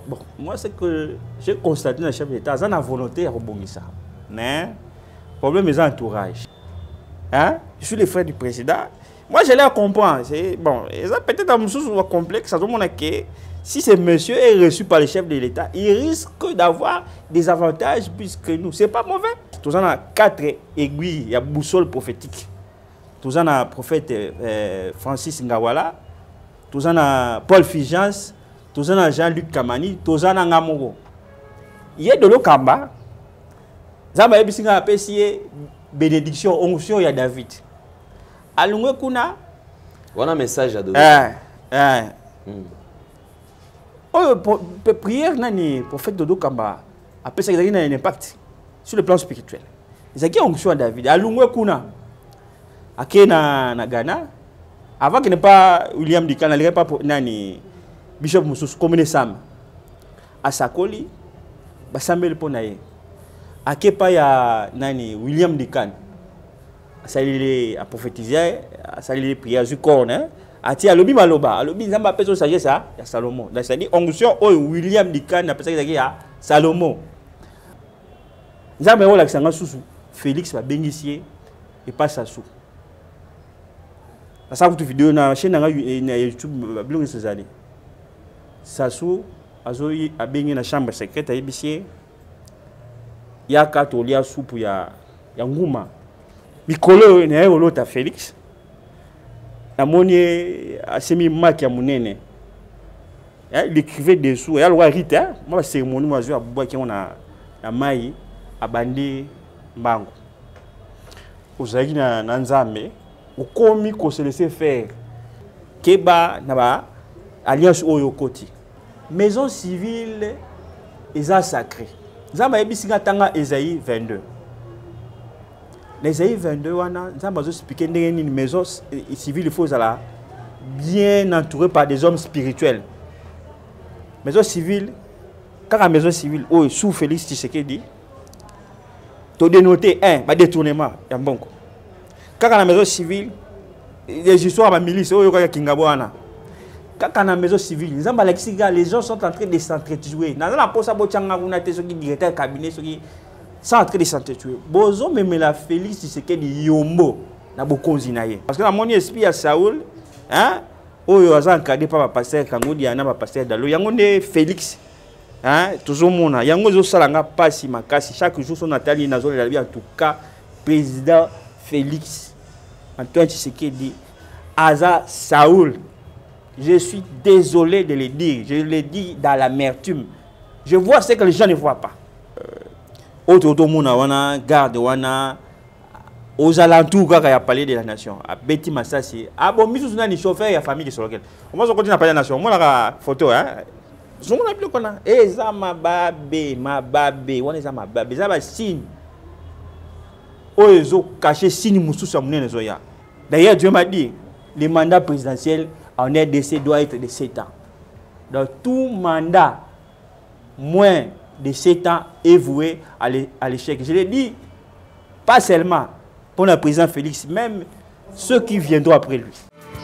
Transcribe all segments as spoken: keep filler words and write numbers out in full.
bon, moi, c'est que j'ai constaté dans le chef d'État, ça a la volonté à rebondir ça. Mais, le problème est l'entourage. Hein? Je suis le frère du président. Moi, je les comprends. Bon, ça peut-être un peu complexe. Ça demande que si ce monsieur est reçu par le chef de l'État, il risque d'avoir des avantages puisque nous, c'est pas mauvais. Tous en a quatre aiguilles, il y a boussole prophétique. Tous en a prophète euh, Francis Ngawala, tous en a Paul Figence, tous en a Jean-Luc Kamani, tous en a Ngamoro. Il y a de l'Okamba. Ça m'a dit que bénédiction, onction, il y a David. Alungwe kuna. On a un message à donner. Eh, eh. Hmm. Oh, prière nani prophète Dodo Kamba. Après ça, il y a un impact sur le plan spirituel. Il y a une onction à David. Alungwe kuna. Ake na na Ghana. Avant qu'il n'ait pas William Dikan, il n'y pas nani Bishop Moussous comme Sam. À Sakoli, Basamel Ponaye. Ake pa ya nani William Dikan. Ça il a prophétisé, ça il a prié sur corps, hein. Ati alobi maloba, alobi nzamba peso sagesse ça, ya Salomon. Donc ça dit onction o William Dikan na pesa ki ya Salomon. Nzamba ola kisanga susu, Félix va bénicier et pas Sassou. Ça vous vidéo na chaîne na YouTube blog César. Sassou azoi a béni na chambre secrète à Ibisie. Ya katolia soupe ya ya nguma. Mikolo ne olota Félix. Amoni asemi maki ya munene. Il écrivait des sous. Il y a le roi Rita. Moi cérémonie moi je aboua qui on a na mai abandi mbango. Ozaki na nzambe ukomi ko se laisser faire. Keba na ba alliance oyo koti. Maison civile eza sacré. Nzamba ebisinga tanga Ésaïe vingt-deux. L'Ésaïe vingt-deux, nous avons expliqué une maison civile, il faut bien entourée par des hommes spirituels. Maison civile, quand la maison civile, oh, sous Félix Tshisekedi, tu as dénoté un détournement. Quand la maison civile, les histoires de milice, oh, il y a Kingaboana. Quand la maison civile, les gens sont en train de s'entretuer. Dans la poste, il y a des directeurs cabinet. Sans entrer de s'entretuer. Bozo même la Félix Tshisekedi yombo na bokonzi na ye. Parce que la mon esprit à Saoul, hein, oyo aza encadré par pasteur Kangodi ana ba pasteur Dalo. Yango ne Félix, hein, toujours mona. Yango zo salanga pasi makasi chaque jour son Nathalie nazo la en tout cas président Félix Antoine Tshisekedi aza Saoul. Je suis désolé de le dire, je le dis dans l'amertume. Je vois ce que les gens ne voient pas. Autre automona wana garde wana aux alentours quand il y a parlé de la nation à Betty Massassi ah bon misu suna ni chauffeur ya famille de Solokel on va se continuer à parler de la nation moi la photo hein son on a plus qu'on a eh ça ma babe ma babe wana ça ma babe ça va signe ozo caché signe musu sa munene zoya d'ailleurs Dieu m'a dit le mandat présidentiel en R D C doit être de sept ans dans tout mandat moins de sept ans est voué à l'échec. Je l'ai dit, pas seulement pour le président Félix, même ceux qui viendront après lui.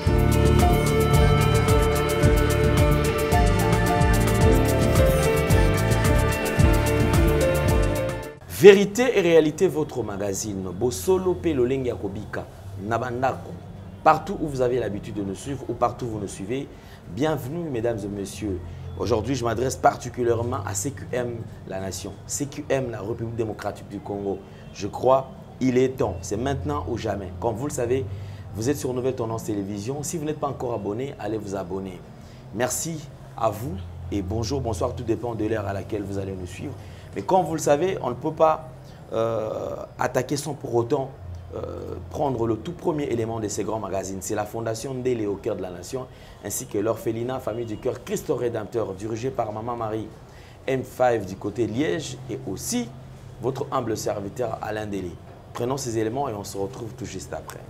Vérité et réalité, votre magazine. Bosolo Pelolenga Kobika, Nabandako. Partout où vous avez l'habitude de nous suivre ou partout où vous nous suivez, bienvenue mesdames et messieurs. Aujourd'hui, je m'adresse particulièrement à C Q M, la nation. C Q M, la République démocratique du Congo. Je crois il est temps. C'est maintenant ou jamais. Comme vous le savez, vous êtes sur Nouvelle Tendance Télévision. Si vous n'êtes pas encore abonné, allez vous abonner. Merci à vous et bonjour, bonsoir. Tout dépend de l'heure à laquelle vous allez nous suivre. Mais comme vous le savez, on ne peut pas euh, attaquer sans pour autant Euh, prendre le tout premier élément de ces grands magazines. C'est la fondation Ndélé au cœur de la nation, ainsi que l'orphelinat Famille du Cœur Christ Rédempteur, dirigé par Maman Marie M cinq du côté Liège, et aussi votre humble serviteur Alain Délé. Prenons ces éléments et on se retrouve tout juste après.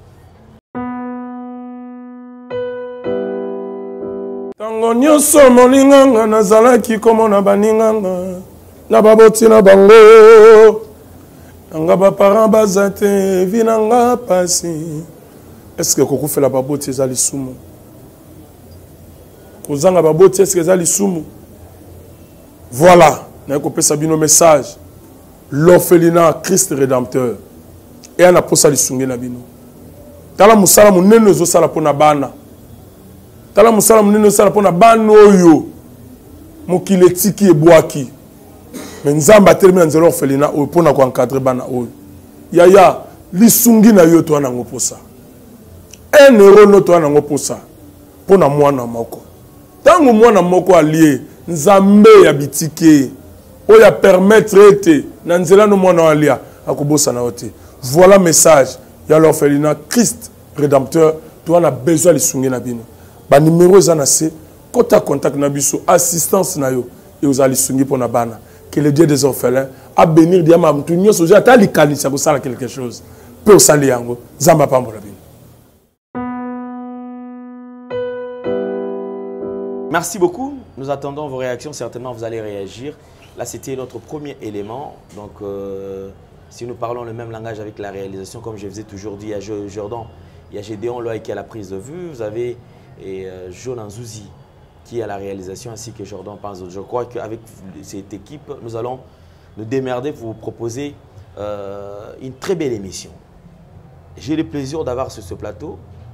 Tango nyoso molinganga nazalaki komona baninganga na baboti na bango Nga ba parents bazate vinanga pasi. Est-ce que koko fait la baboti ezali sumu? Kozanga baboti est-ce que ezali sumu? Voilà, nous avons un message. L'orphelinat Christ Rédempteur. Et on a posé les sungé nabino. Tala musala munene zo sala pona bana. Tala musala munene sala pona bana oyo. Mokile tiki e boaki. Mais nzamba termine nzelo orphelinat o pona ko encadrer bana oyo. Yaya li sungi na yo to na ngoposa. Un euro no to na ngoposa. Pona mwana moko. Tango mwana moko allié nzambe ya bitike. Oya permettre ete nanzela no mwana alia akobosa na ote. Voilà le message. Il y a l'orphelinat Christ Rédempteur. Tu as besoin de sungi na bino. Ba numéro zanase kota contact na biso assistance na yo et vous allez sungi pour na bana. Que le Dieu des orphelins a bénir diama mtu nyoso zo ata likanisa ko sala quelque chose. Peut sali yango zamba pambo na bino. Merci beaucoup. Nous attendons vos réactions. Certainement, vous allez réagir. Là, c'était notre premier élément. Donc, euh, si nous parlons le même langage avec la réalisation, comme je vous ai toujours dit, il y a Jordan, il y a Gédéon Loïc qui a la prise de vue. Vous avez et, euh, Jonan Zouzi qui a la réalisation, ainsi que Jordan Panzo. Je crois qu'avec cette équipe, nous allons nous démerder pour vous proposer euh, une très belle émission. J'ai le plaisir d'avoir sur ce plateau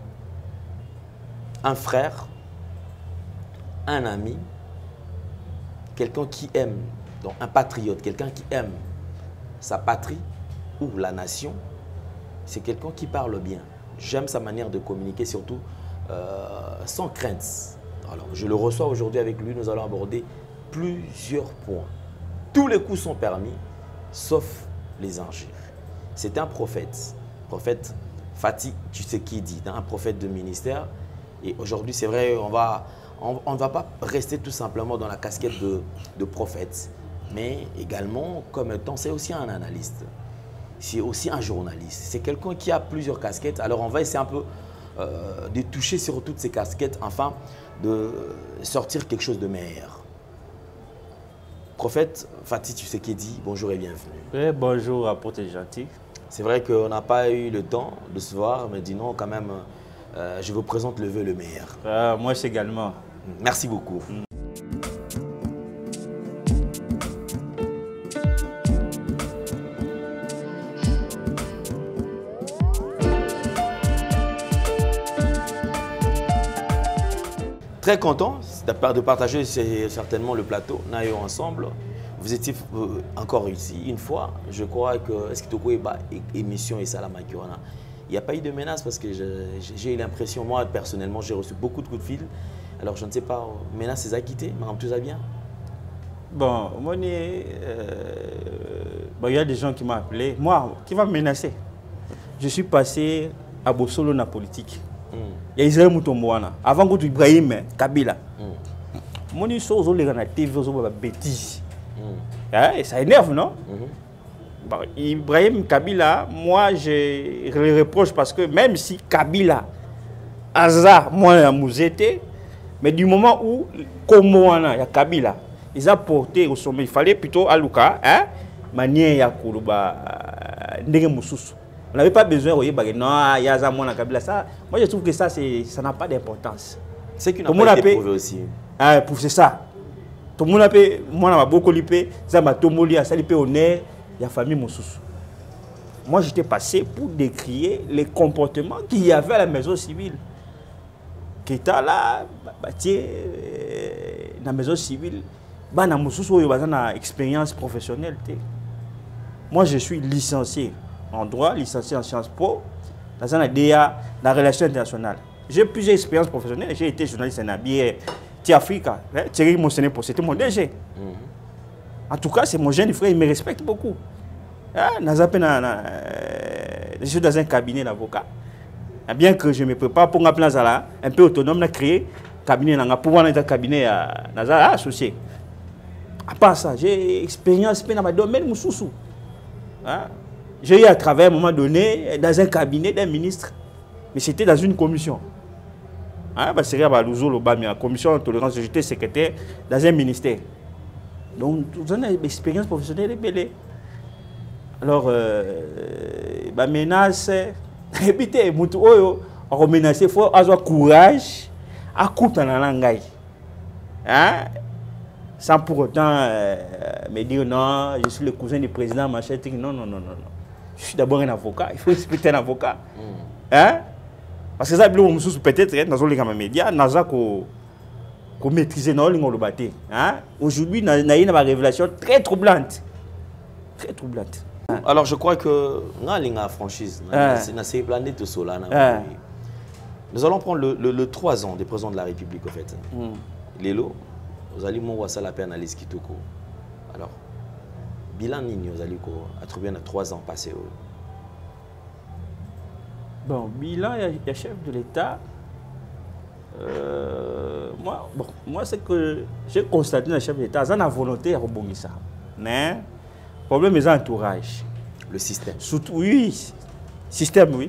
un frère, un ami, quelqu'un qui aime, donc un patriote, quelqu'un qui aime sa patrie ou la nation, c'est quelqu'un qui parle bien. J'aime sa manière de communiquer, surtout euh, sans crainte. Alors, je le reçois aujourd'hui avec lui, nous allons aborder plusieurs points. Tous les coups sont permis, sauf les injures. C'est un prophète, prophète Fati Tshisekedi, un prophète de ministère. Et aujourd'hui, c'est vrai, on va... On ne va pas rester tout simplement dans la casquette de, de prophète, mais également, comme étant, c'est aussi un analyste, c'est aussi un journaliste. C'est quelqu'un qui a plusieurs casquettes. Alors, on va essayer un peu euh, de toucher sur toutes ces casquettes, afin de sortir quelque chose de meilleur. Prophète Fati Tshisekedi, bonjour et bienvenue. Oui, bonjour, apôtre gentil. C'est vrai qu'on n'a pas eu le temps de se voir, mais dis non, quand même, euh, je vous présente le vœu le meilleur. Euh, moi également. Merci beaucoup. Mm. Très content de partager certainement le plateau, Nayo ensemble. Vous étiez encore ici une fois. Je crois que est-ce que tu as une émission et ça la maquillona. Il n'y a pas eu de menace parce que j'ai eu l'impression, moi personnellement, j'ai reçu beaucoup de coups de fil. Alors je ne sais pas, menace c'est acquitté, madame tout va bien? Bon, moi, euh, bon, il y a des gens qui m'ont appelé. Moi, qui va me menacer? Je suis passé à Bossolo na politique. Mm. Il y a Israël Moutomboana. Avant que tu Ibrahim Kabila. Moi, je suis allé à la T V, je suis allé à la bêtise. Et ça énerve, non? Mm-hmm. Bon, Ibrahim Kabila, moi, je le reproche parce que même si Kabila, Aza, moi, je mouzété, mais du moment où, comme moi, il y a Kabila, ils ont porté au sommet, il fallait plutôt à Luka, hein, manière ya Koulouba, Ndenge Moussous. On n'avait pas besoin de non, il y a Zamona Kabila. Ça, moi, je trouve que ça, ça n'a pas d'importance. C'est qu'une n'a pas été prouvé aussi. Ah, pour c'est ça. Tout le monde a fait, moi, je beaucoup lipé, ça m'a tomolé, ça lipé au nez, il y a famille Moussous. Moi, j'étais passé pour décrier les comportements qu'il y avait à la maison civile. Qui était là, bah, tiens, dans la maison civile, bah, dans Moussous, il y a une expérience professionnelle. Moi, je suis licencié en droit, licencié en Sciences Po, dans la D A, dans la relation internationale. J'ai plusieurs expériences professionnelles. J'ai été journaliste en Abier, Africa. Thierry Monsené, c'était mon D G. Mm-hmm. En tout cas, c'est mon jeune frère, il me respecte beaucoup. Je suis dans un cabinet d'avocat. Bien que je me prépare pour un plan un peu autonome, j'ai créé un cabinet pour pouvoir être un cabinet associé. À part ça, j'ai expérience dans le domaine Moussoussou. J'ai eu à travailler à un moment donné dans un cabinet d'un ministre, mais c'était dans une commission. C'est la commission de tolérance, j'étais secrétaire dans un ministère. Donc, vous avez une expérience professionnelle ébélée. Alors, euh, bah, menace, évitez, on va menacer, il faut avoir courage à couper dans la langue. sans pour autant euh, me dire non, je suis le cousin du président, machin, non, non, non, non, non. Je suis d'abord un avocat, il faut respecter un avocat. Mm. Hein? Parce que ça, peut-être, dans les médias, nous avons maîtrisé le bâti. Aujourd'hui, nous avons une révélation très troublante. Très troublante. Alors, je crois que nous avons une franchise. Nous allons prendre le, le, le trois ans des présidents de la République, en fait. Mm. Lélo, vous allez voir ça la paix analyse qui tout court. Alors, bilan Nini, vous allez attribuer trois ans passés. Bon, bilan, il y a chef de l'État. Euh, moi, bon, moi c'est que j'ai constaté dans le chef de l'État, ils ont la volonté de rebondir ça. Mais le problème, c'est l'entourage. Le système. Surtout, oui, système, oui.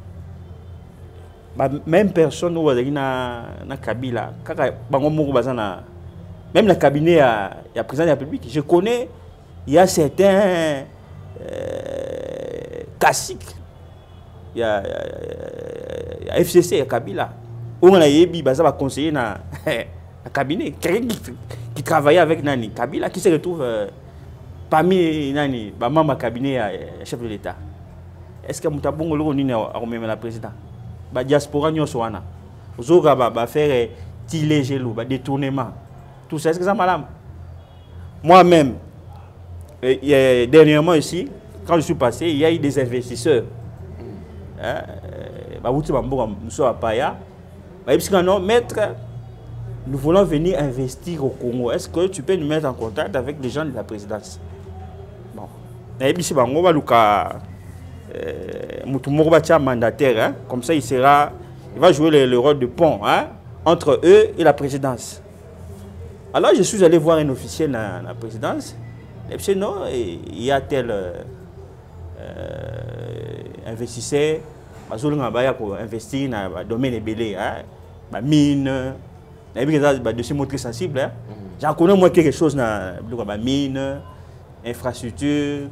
Bah, même personne où il y a un Kabila, même le cabinet, il y a le président de la République. Je connais, il y a certains euh, classiques. Il y a, il y a F C C, il y a Kabila. On a eu un conseiller dans le cabinet qui, qui travaillait avec Nani. Kabila qui se retrouve euh, parmi Nani, le cabinet euh, chef de l'État. Est-ce que Moutabongo a la président? La diaspora n'y a pas. Vous avez fait tiler gelou, détournement. Tout ça, est-ce que ça madame? Moi-même, euh, dernièrement ici, quand je suis passé, il y a eu des investisseurs. Hein, maître, nous voulons venir investir au Congo. Est-ce que tu peux nous mettre en contact avec les gens de la présidence? Bon. Euh, mandataire, hein? Comme ça il sera, il va jouer le, le rôle de pont, hein? Entre eux et la présidence. Alors je suis allé voir un officiel dans la présidence. Et puis non, il y a tel euh, euh, investisseur, pour investir dans le domaine des belés, hein? La mine, des dossiers très sensibles. Hein? Mm. J'en connais moi quelque chose dans la mine, infrastructure,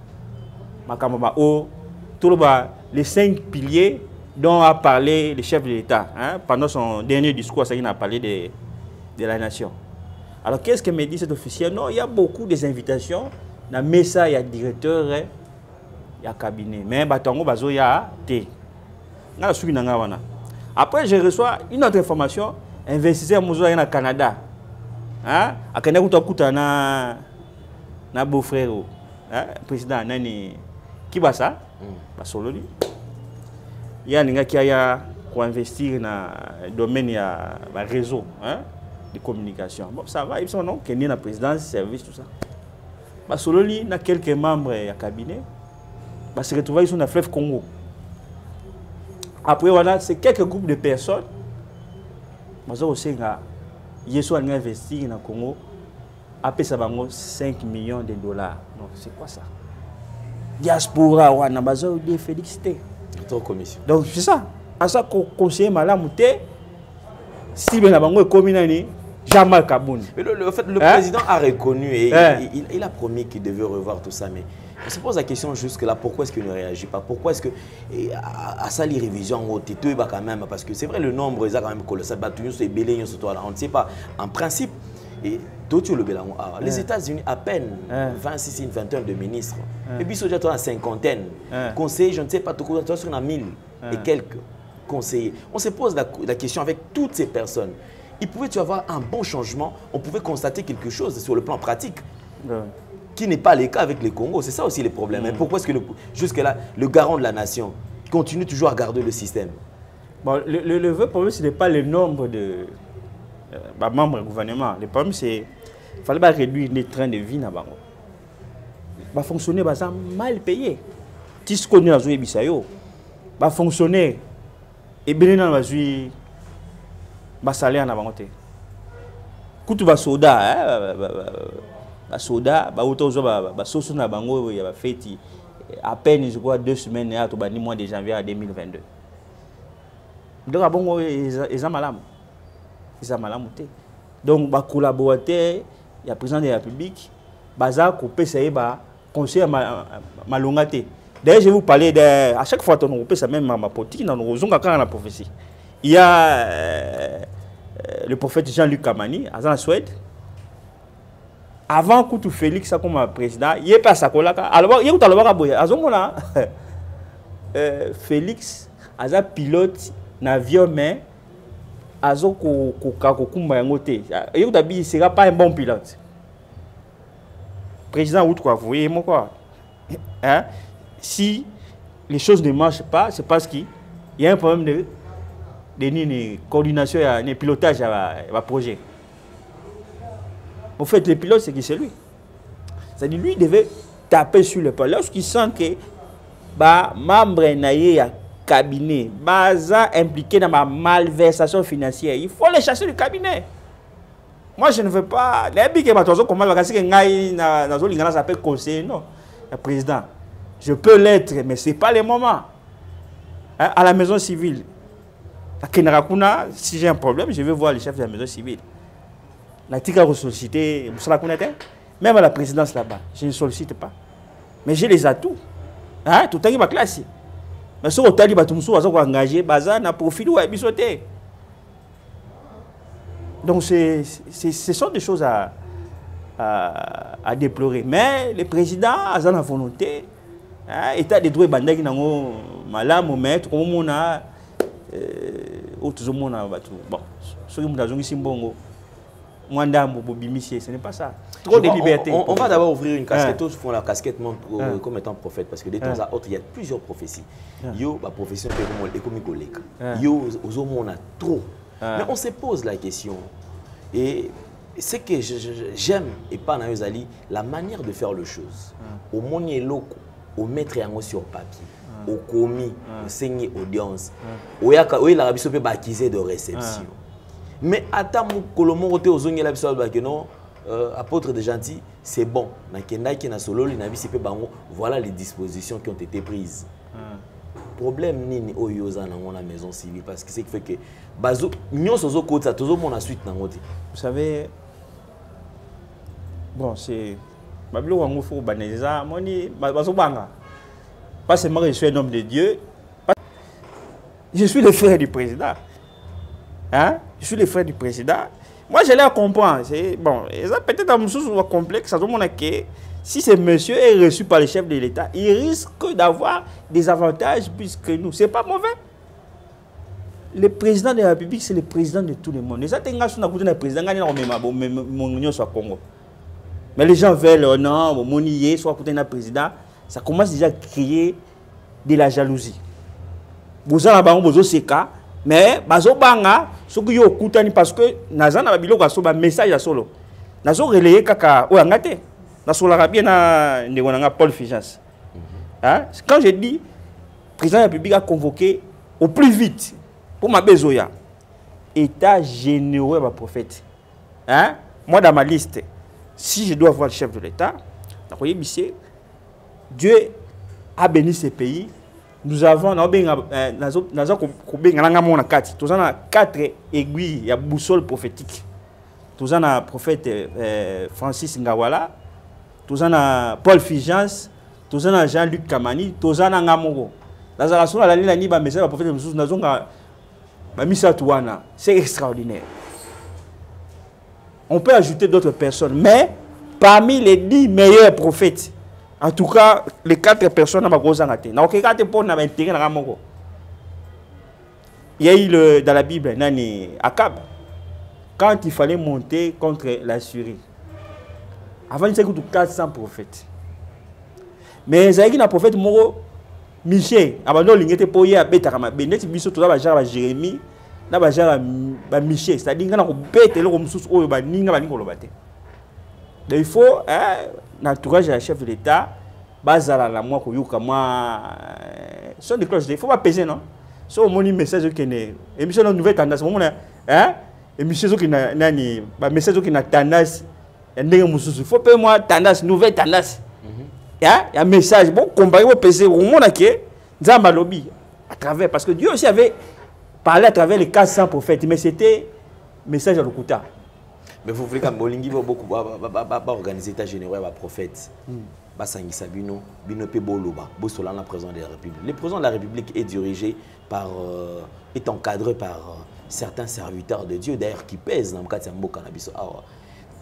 eau. Les cinq piliers dont a parlé le chef de l'État hein, pendant son dernier discours, il a parlé de, de la nation. Alors qu'est-ce que me dit cet officier? Non, il y a beaucoup des invitations. Dans Mesa, il y a directeur, il y a cabinet. Mais Batongo Bazo, il y a T. Après, je reçois une autre information. Investisseur Mouzo au Canada. Hein? À Canada, na na beau-frère, hein? Président Nani. Qui va ça? Mm. Il y a des gens qui ont investi dans le domaine du réseau hein, de communication. Bon, ça va, ils sont non, qui est dans la présidence, service, tout ça. Il y a quelques membres du cabinet. Ils se retrouvent sur le fleuve Congo. Après, voilà, c'est quelques groupes de personnes. Ils ont investi dans le Congo. Après, ça va cinq millions de dollars. Donc, c'est quoi ça? Diaspora, on a besoin de féliciter. Donc c'est ça. À ça qu'on conseille madame Mouté, si bien avant est communani, Jamal Kaboun. Mais le, le, fait, le hein? président a reconnu et hein? il, il, il a promis qu'il devait revoir tout ça. Mais on se pose la question jusque là, pourquoi est-ce qu'il ne réagit pas? Pourquoi est-ce que à, à ça les révisions ont été quand même? Parce que c'est vrai le nombre est quand même colossal. On ne sait pas. En principe. Et le ah, les États-Unis, à peine vingt-six, vingt et un de ministres. Et puis, il y a une cinquantaine. Conseillers, je ne sais pas, tout le sur mille et quelques conseillers. On se pose la, la question avec toutes ces personnes. Il pouvait y avoir un bon changement. On pouvait constater quelque chose sur le plan pratique. Ouais. Qui n'est pas le cas avec le Congo. C'est ça aussi le problème. Mm. Pourquoi est-ce que jusque-là, le garant de la nation continue toujours à garder le système? Bon, le, le, le vrai problème, ce n'est pas le nombre de euh, membres du gouvernement. Le problème, c'est qu'il fallait réduire les trains de vie. Va fonctionner, va mal payé. Si ce qu'on a joué, va fonctionner. Et bien, on va jouer un salaire. Quand tu vas soda, bah soda, bah autant bah sauce na bango il y a fait à peine je crois deux semaines et à tout bani mois de janvier deux mille vingt-deux. Donc à bon ils ont malam, ils ont malam monté. Donc bah collaborateur, il y a président de la République, baza coupé ça bah conseiller malongate. D'ailleurs je vais vous parler de à chaque fois on coupé ça même ma politique dans nos zonga quand la prophétie. Il y a euh, le prophète Jean-Luc Kamani à la Suède. avant que Félix soit comme président, il est pas ça alors il y a tout alors boya azomona Félix aza pilote n'avion mais azo ko ko ko kumba yangote il y sera pas un bon pilote président ou quoi vous voyez moi quoi hein si les choses ne marchent pas c'est parce qu'il y a un problème de de ni coordination et de pilotage à projet. En fait, le pilote, c'est qui c'est lui. C'est-à-dire lui devait taper sur le pas. Lorsqu'il sent que bah membre naïe à cabinet, baza impliqué dans ma malversation financière, il faut les chasser du cabinet. Moi, je ne veux pas. Les que ma comment va casser que ngai na na zoli ngana s'appelle conseiller non, le président. Je peux l'être, mais c'est pas le moment. Hein, à la maison civile. À Kenarakuna, si j'ai un problème, je vais voir le chef de la maison civile. La tika ressuscité, même à la présidence là-bas, je ne sollicite pas. Mais j'ai les atouts. Hein? Tout le temps, il va classe. Mais si on a dit que vous avez engagé, on a profité ou bisoté. Donc, ce sont des choses à, à, à déplorer. Mais le président a la volonté. État des droits bandés qui n'ont malam, maître, comme on a. Bon, ceux qui ont ici, bon. Ce n'est pas ça. Trop de liberté. On, on, on va d'abord ouvrir une casquette. Tous font la casquette euh, comme étant prophète parce que de temps à autre, il y a plusieurs prophéties. Yo, la profession économique. Yo, on a trop. Mais on se pose la question. Et ce que j'aime, et pas dans les la manière de faire les choses. Au monde loco, au mettre en sur papier, au commis, au saigner audience, au l'Arabie Saoudite accusé de réception. Mais attends, Colombo côté aux ongles la que non, apôtre de gentil, c'est bon. Voilà les dispositions qui ont été prises. Problème ni au yosa dans la maison civile parce que c'est fait que bazo nous sommes côté ça toujours mon suite dans côté. Vous savez, bon c'est Babilo wango faut banaliser moni bazo banga. Pas seulement je suis un homme de Dieu, je suis le frère du président. Hein? Je suis le frère du président. Moi, je les comprends. Bon, peut-être un peu complexe. Ça demande que si ce monsieur est reçu par le chef de l'État, il risque d'avoir des avantages plus que nous. Ce n'est pas mauvais. Le président de la République, c'est le président de tout le monde. Mais les gens veulent, non, mon soit un président. Ça commence déjà à créer de la jalousie. Vous avez un cas. Mais bazo banga soki yo kutani parce que nazana ba biloko aso ba message ya solo nazo relayer kaka o ngate na sola bien na ndengona Paul Figence. Hein, quand je dis président de la République a convoqué au plus vite pour ma besoya état généreux ba prophète. Hein, moi dans ma liste si je dois voir le chef de l'État Dieu a béni ce pays. Nous avons quatre aiguilles, il y a boussole prophétique. Nous avons le prophète euh, Francis Ngawala, nous avons Paul Figence, nous avons Jean-Luc Kamani, nous avons Ngamoro. C'est extraordinaire. On peut ajouter d'autres personnes, mais parmi les dix meilleurs prophètes, en tout cas, les quatre personnes n'ont pas il y a eu le, dans la Bible, Nani Akab, quand il fallait monter contre la Syrie. Avant, il y a eu quatre cents prophètes. Mais il y a eu un prophète Moro, Michel, avant de l'ingénieur pour y aller à Bénet, il y a eu Jérémie, il y a eu Michel, c'est-à-dire qu'il y a eu bête et le Romsus, il faut, l'entourage de la chef de l'État, bazala la moi koyuka moi son de cloche il faut pas peser non so moni message qui est émission nouvelle tendance mon hein émission qui na nani ba message qui na tendance ndenge mususu il faut pas moi tendance nouvelle tendance hein il y a message bon comparer au peser au monde que nzamba lobby à travers parce que Dieu aussi avait parlé à travers les quatre cents prophètes mais c'était message à l'Okuta. Mais vous voulez que Molingi va beaucoup organiser l'état général des prophètes. Basangisa Bino, Bino Peboloba, Bossolana, président de la République. Le président de la République est dirigé par, euh, est encadré par euh, certains serviteurs de Dieu, d'ailleurs qui pèsent dans le cas de Mboka Nabiso.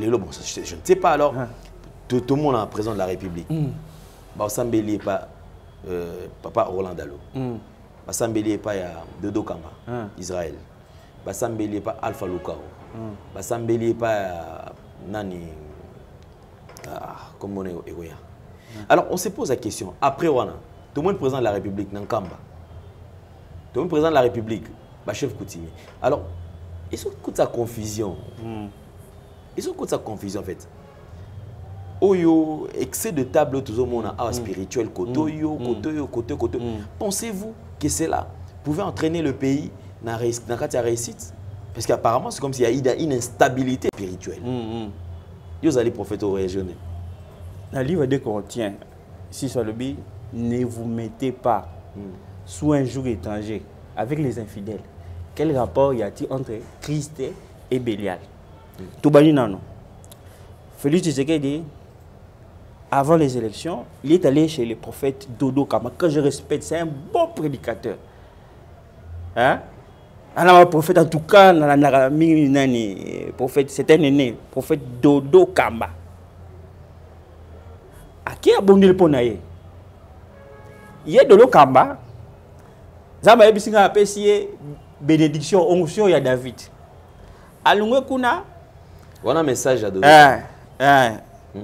Les lobes, je, je ne sais pas alors. Ah. Tout, tout le monde est président de la République. Mm. Basambeli pas euh, Papa Roland Dalo. Mm. Basambeli pas ya Dodo Kamba, Ah. Israël. Basambeli pas Alpha Lukao. Mm. Basambeli pas Nani. Ah, comme on est Egoya. Alors on se pose la question. Après Wana, tout le monde président de la République Nankamba. Tout le monde président de la République, bah, chef coutumier. Alors, ils sont toute sa confusion. Mm. Ils sont toute sa confusion en fait. Oyo, excès de table, tout le monde a un spirituel, kotoyo, kotoyo, kotoyo, kotoyo. Pensez-vous que cela pouvait entraîner le pays dans la réussite? Parce qu'apparemment, c'est comme s'il y a une instabilité spirituelle. Vous allez prophète au régional. Dans le livre de Corinthiens, si sur le bi, ne vous mettez pas mm. sous un joug étranger avec les infidèles. Quel rapport y a-t-il entre Christ et Bélial? Mm. Tout bani non. Félix Tshisekedi, avant les élections, il est allé chez le prophète Dodo Kamba, que je respecte, c'est un bon prédicateur. Hein? Alors, prophète, en tout cas, prophète, c'est un aîné, prophète Dodo Kamba. À qui a abonné le ponaye? Il y a Dodo Kamba, Zamba Ebisinga apprécié bénédiction, onction, il y a David. Alors, kuna. On a un message à Dodo. Ah, ah.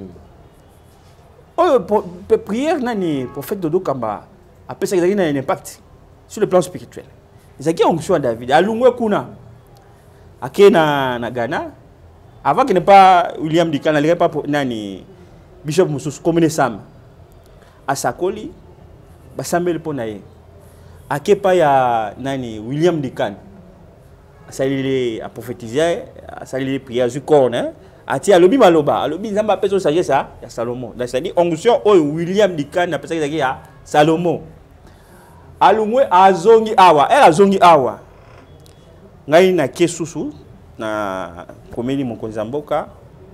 Oh, prière, nani, prophète Dodo Kamba, après ça, il y a un impact sur le plan spirituel. Il y a une onction à David. Alors, kuna. Ake na na Ghana, avant qu'il n'ait pas William Dikan, il n'y pas nani Bishop Moussous, comme Sam. À Sakoli, Basamel Ponaye. Ake pas ya nani William Dikan. Ça il a prophétisé, ça il a prié du corps, hein. Ati alobi maloba, alobi nzamba peso sagesse ça, ya Salomon. C'est-à-dire onction o William Dikan na pesa ki ya Salomon. Alumwe azongi awa, elle azongi awa. Ngai na kesusu na komeli mokonzi mboka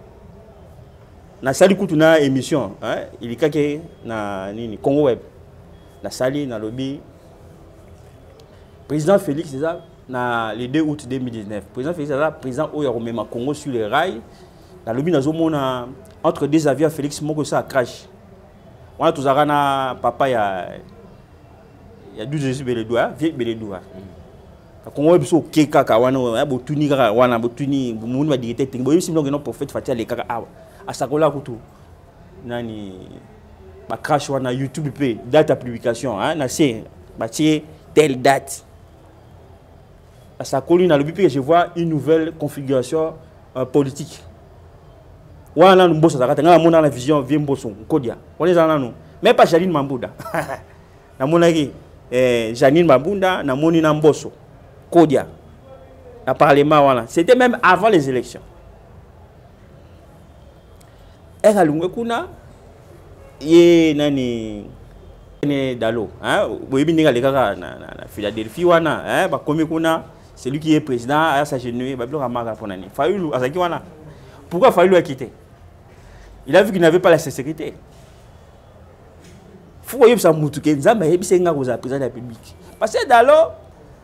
na sali kutu na émission hein ilikake na nini Congo Web na sali na lobby président Félix César na le deux août deux mille dix-neuf président Félix César président oyo remema Congo sur les rails na lobby nazomona entre deux avions Félix moko ça crash wana tozaka na papa ya ya douze Jésus Beledoua vieux Beledoua Congo biso keka ka wana ya botuni kaka wana botuni munu ba directeur technique boyo simno no prophète fatia le kaka awa asakola kutu nani ba crash wana YouTube pe date de publication hein na c'est ba tie telle date asakoli na lobi pe je vois une nouvelle configuration euh, politique wana mboso zakata ngala mona na vision vie mboso kodia on za nanu mais pas Janine Mambunda na mona ki eh Janine Mambunda na moni na mboso Kodia, le Parlement, voilà. C'était même avant les élections. Et à l'Ungekuna, il y a nani Dalo, hein, vous avez dit que Philadelphie, wana, hein, bah comme kuna, c'est lui qui est président, à sa genouille, bah bloquer marque pour nani. Fayoulou, Azaki wana. Pourquoi Fayoulou a quitté? Il a vu qu'il n'avait pas la sincérité. Faut voyez ça mutuke, nzamba yebi senga koza président de la République. Parce que Dalo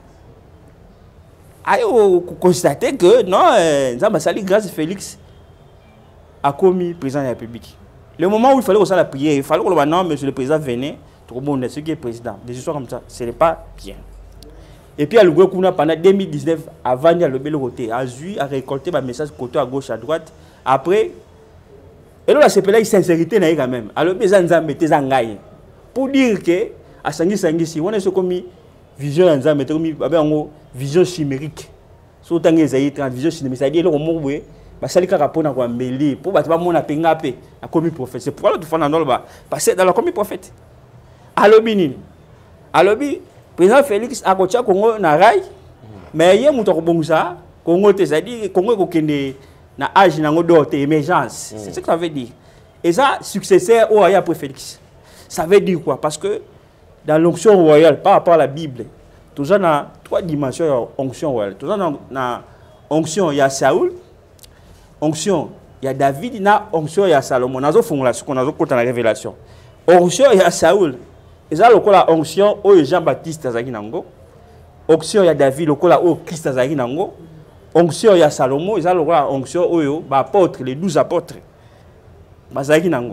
ayo constater que non, Nzamba Sali grâce Félix a commis président de la République. Le moment où il fallait que ça la prière, il fallait que le non, monsieur le président venait, tout le monde est ce qui est président. Des histoires comme ça, ce n'est pas bien. Et puis à l'Ougokouna pendant deux mille dix-neuf, avant de le bel côté, a eu à récolter un message côté à gauche à droite. Après, et là c'est là sincérité quand même. Alors besoin Nzamba était zangaye pour dire que à Sangi Sangi si on est ce commis vision Nzamba était commis vision chimérique. So tangi ezali trente vision chimérique, c'est-à-dire le moment où basali kaka pona kwa mbeli pour ba mona penga pe a commis prophète. C'est pourquoi tu fais dans ba passer dans la commis prophète. Alobi nini? Alobi président Félix a kocha Congo na rai mais yé muto ko bongisa Congo te c'est-à-dire Congo ko kende na âge na ngodo te émergence. C'est ce que ça veut dire. Et ça successeur au après Félix. Ça veut dire quoi? Parce que dans l'onction royale par rapport à la Bible, toujours dans trois dimensions onction royale. Toujours dans la onction il y a Saoul, onction il y a David, il y a onction il y a Salomon. Nazo fongla ce qu'on a dans la révélation. Onction il y a Saoul. Et ça le la onction au Jean-Baptiste azaki nango. Onction il y a David le la au Christ azaki nango. onction ya Salomo, ils ont la onction oyo, ba apôtres, les douze apôtres. Bazaki nango.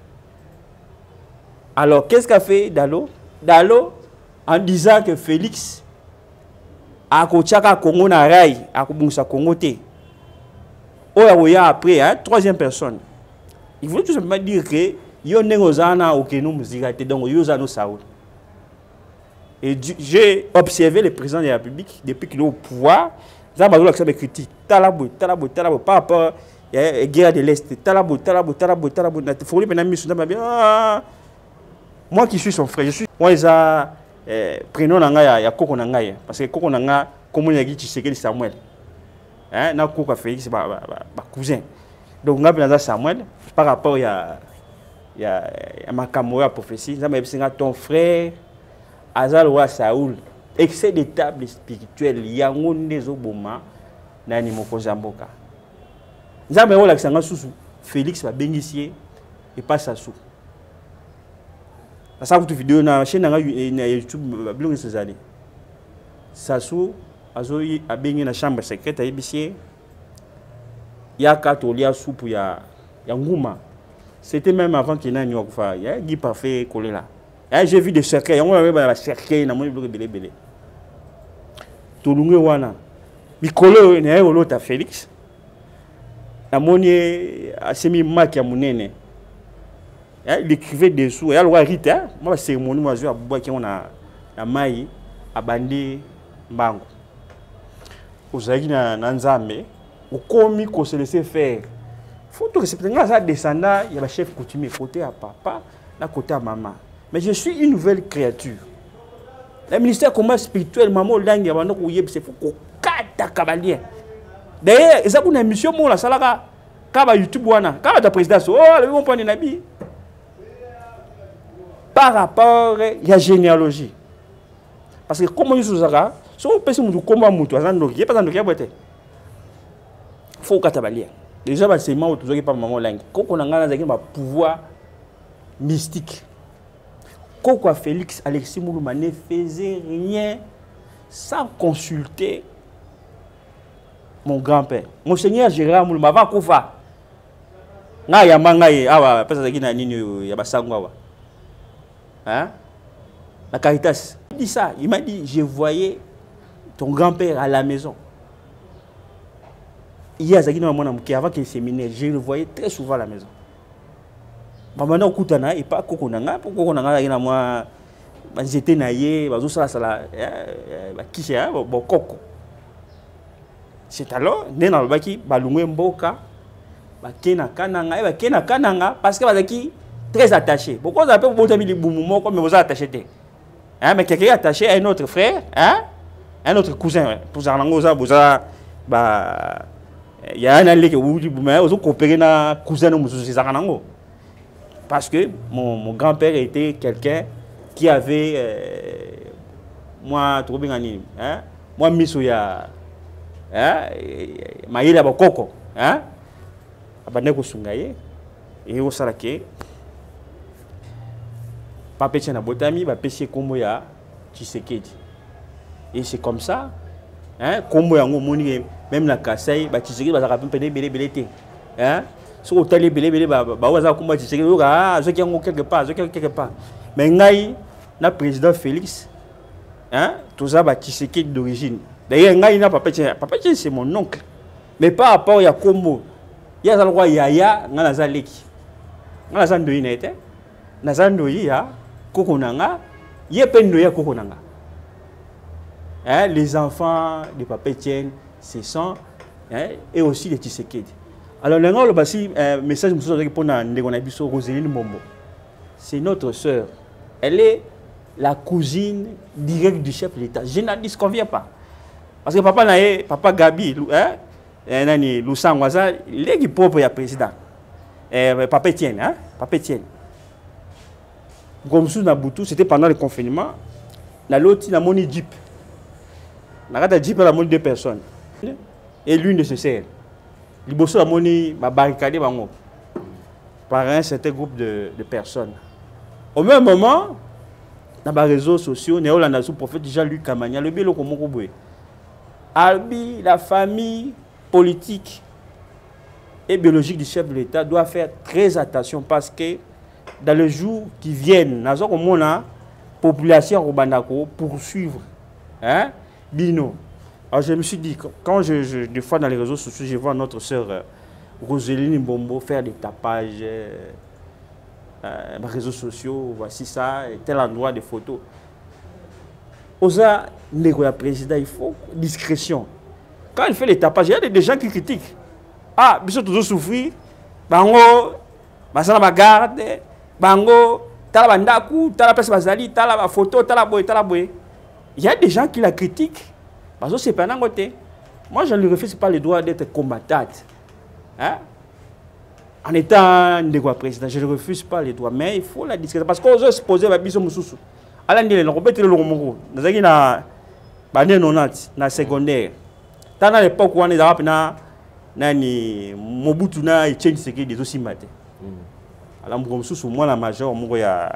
Alors, qu'est-ce qu'a fait Dalo? Dalo, en disant que Félix a kochaka Congo na rai, a kobungsa Congo te. Oya oya après, hein, troisième personne. Il voulait tout simplement dire que yo nengozana okeno muzika te, donc yo zano Saoul. Et j'ai observé le président de la République depuis qu'il est au pouvoir. Ça m'a donné des critiques. Talabo, talabo, talabo, par rapport à la guerre de l'Est. Talabo, talabo, talabo, talabo. Il faut que moi qui suis son frère, je suis. Moi, ils ont prénom nanga ya Koko nanga parce que Koko nanga comme on a dit Tshisekedi Samuel. Hein, na Koko Félix ba ba cousin. Donc on a bien Samuel par rapport à ya ma camoya prophétie. Ça m'a dit ton frère Azal wa Saoul, excès de table spirituelle, yango ndezo boma na ni mokozamboka. Nzambe ola kisanga susu, Félix va bénicier et pas Sassou. Ça vous vidéo na chaîne na YouTube blonge Césaré. Sassou azo a béni na chambre secrète à Ibissier. Ya katolia soupe ya ya nguma. C'était même avant qu'il n'ait pas fait. Il y a Guy Parfait collé là. J'ai vu des cercueils, on avait des cercueils dans mon bloc belé belé. Tolungé wana. Mikolo ne l'autre Félix. La monnaie a semi mak ya munene. Il écrivait des sous. Il y a le roi Rita. Moi cérémonie moi je aboua qui on a la maille a bandé mbango. Ozaki na Nzambe, au komi ko se laisser faire. Faut que c'est peut-être ça descendant, il y a le chef coutumier côté à papa, là côté à maman. Mais je suis une nouvelle créature. Le ministère combat spirituel, maman, langue, c'est fou qu'on kata kabalien. D'ailleurs, ils ont une mission, moi, la salara, kaba YouTube, wana, kaba ta présidence, oh, le bon point de nabi. Par rapport à la généalogie. Parce que comme ils sont là, si on peut se dire comment moutou, il n'y a pas de il faut kata balien. Déjà, c'est moi, tu n'as pas maman langue. Quand on a un pouvoir mystique. Pourquoi Félix Alexis Moulouma ne faisait rien sans consulter mon grand-père. Monseigneur Gérard Moulouma va koufa. Na ya mangaye awa pesa zakina nini ya basangwa. Hein? La Caritas. Il dit ça, il m'a dit je voyais ton grand-père à la maison. Il y a zakina mwana mke avant qu'il séminaire, je le voyais très souvent à la maison. Mamana okutana et pas koko nanga koko nanga ina moi banzete na ye bazo sala sala ba kisha bo koko. C'est alors né na lobaki balungwe mboka ba kena kananga ba kena kananga parce que bazaki très attaché. Pourquoi ça peut botami libumu moko mais vous attaché té. Hein mais quelqu'un attaché à un autre frère, hein? Un autre cousin pour ça nangoza boza ba il y a un allié que vous libumu ozo coopérer na cousin no mususu zanango. Parce que mon, mon grand-père était quelqu'un qui avait, euh, moi, trop bien, hein, moi, Missouya, hein, Maïla Bokoko, hein, Abaneko Sungaye, et au Salake, Papa Tchana Botami, va pêcher comme ya Tshisekedi. Et c'est comme ça, hein, comme ya Ngomoni, même la Kassai, Tshisekedi va se rappeler belé belé belé, hein. Si vous avez belé belé, bah bah vous avez combattu Tshisekedi, ah, je qui quelque part, je qui quelque part. Mais ngai, na président Félix, hein, tout ça bah Tshisekedi d'origine. D'ailleurs ngai na papa Tchè, papa Tchè c'est mon oncle. Mais par rapport à Kombo, il y a le roi Yaya, ngana zaleki, ngana zandoyi nete, na zandoyi ya kokonanga, yependo ya kokonanga. Hein, les enfants de papa Tchè, ce sont, hein, et aussi les Tshisekedi. Alors, le message pour Roséline Mombo. C'est notre sœur. Elle est la cousine directe du chef de l'État. Je n'en disconviens pas. Parce que papa, papa Gabi, hein, Lusangwaza, il est propre à président. Papa Etienne, hein? Papa Etienne. Comme c'était pendant le confinement. La l'autre, il a mon Jeep. La Jeep, il a mon deux personnes. Et l'une de ses sœurs. Liboso a moni ma barricade par un certain groupe de, de personnes. Au même moment, dans les réseaux sociaux, nous avons le prophète Jean-Luc Kamania, le bélo comme on Albi, la famille politique et biologique du chef de l'État doit faire très attention parce que dans les jours qui viennent, nous la population Robandako poursuivre. Hein? Bino. Alors je me suis dit, quand je, je, des fois dans les réseaux sociaux, je vois notre sœur euh, Roseline Mbombo faire des tapages, euh, euh, réseaux sociaux, voici ça, tel endroit de photos. Osa, le président, il faut discrétion. Quand il fait les tapages, il y a des gens qui critiquent. Ah, ils sont toujours souffrir. Bango, basana bagarde, bango, tala bandaku, tala pesa bazali, tala photo, tala boy, tala boy. Il y a des gens qui la critiquent. Parce que c'est pas un côté. Moi, je ne lui refuse pas le droit d'être combattante. Hein? En étant un président, je ne refuse pas le droit. Mais il faut la discrétion. Parce qu'on se poser à Biso Moussou. Alain Dile, on peut être le Romongo. Nous avons na bané nonat na secondaire. Tant à l'époque où on est arabe na nani Mobutu na change ce qui est des aussi maté. Alors Moussou moi la major Mogo ya